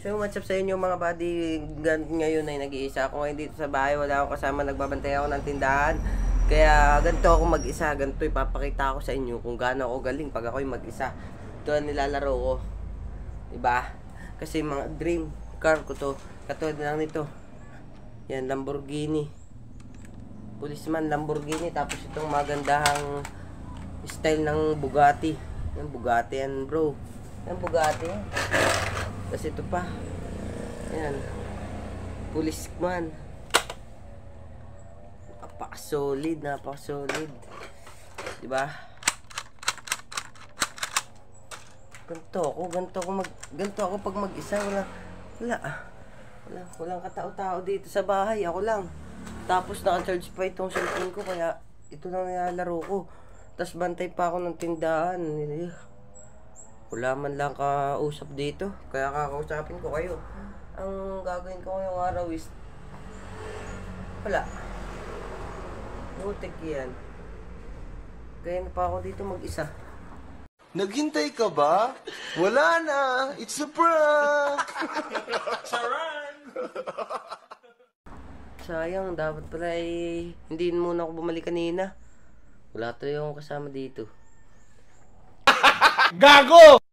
So what's up sa inyo mga buddy? Ngayon ay nag-iisa ako ngayon dito sa bahay. Wala akong kasama, nagbabantay ako ng tindahan. Kaya ganito ako mag-isa. Ganito ipapakita ko sa inyo kung gaano ako galing pag ako'y mag-isa. Ito ang nilalaro ko, diba? Kasi mga dream car ko to. Katulad lang nito. Yan, Lamborghini. Policeman Lamborghini. Tapos itong magandahang style ng Bugatti. Yan, Bugatti yan bro. Yan, Bugatti. Kasi ito pa. Ayan. Policeman. Napaka-solid. Napaka-solid. Diba? Ganito ako pag mag-isa. Walang katao-tao dito sa bahay. Ako lang. Tapos naka-charge pa itong cellphone ko. Kaya ito lang nilalaro ko. Tapos bantay pa ako ng tindahan. Wala man lang kausap dito. Kaya kakausapin ko kayo. Ang gagawin ko ngayong araw is wala. Butik yan. Kaya na pa ako dito mag-isa. Naghintay ka ba? Wala na. It's a prank. Charan! Sayang, dapat pala hindi muna ako bumalik kanina. Wala tayo akong kasama dito. Gago!